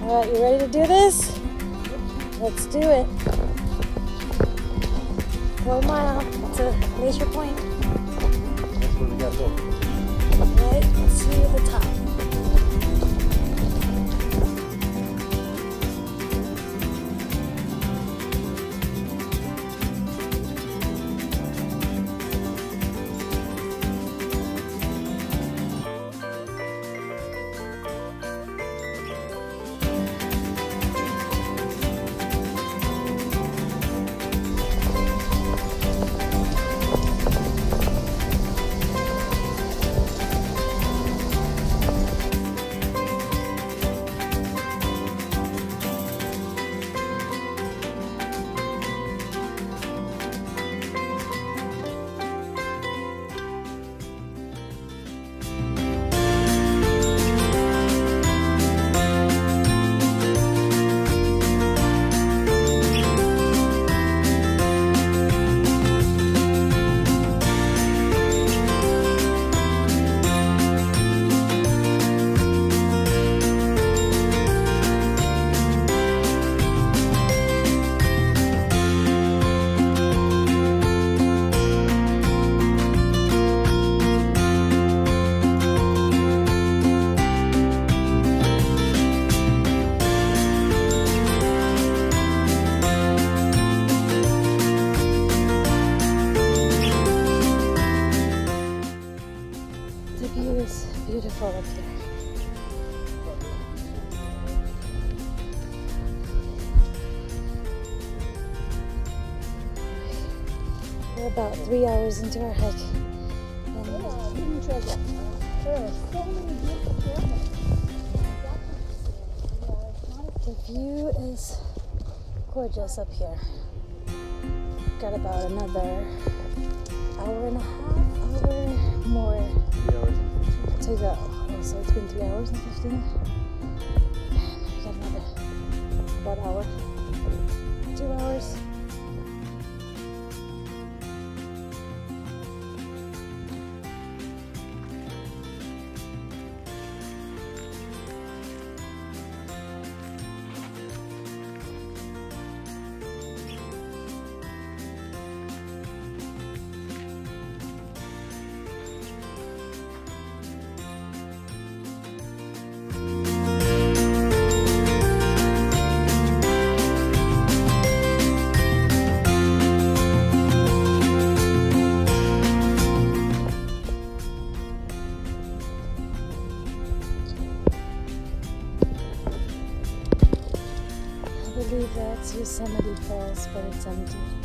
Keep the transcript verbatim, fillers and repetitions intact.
All right, you ready to do this? Let's do it. Four mile to Glacier Point. That's where we gotta go. All right, let's see you at the top. The view is beautiful up here. We're about three hours into our hike. And There are so many beautiful the view is gorgeous up here. Got about another hour and a half, hour more Three hours and fifteen. to go. Oh, so it's been three hours and fifteen. Man, we got another about hour, two hours. I believe that's Yosemite Falls, but it's empty.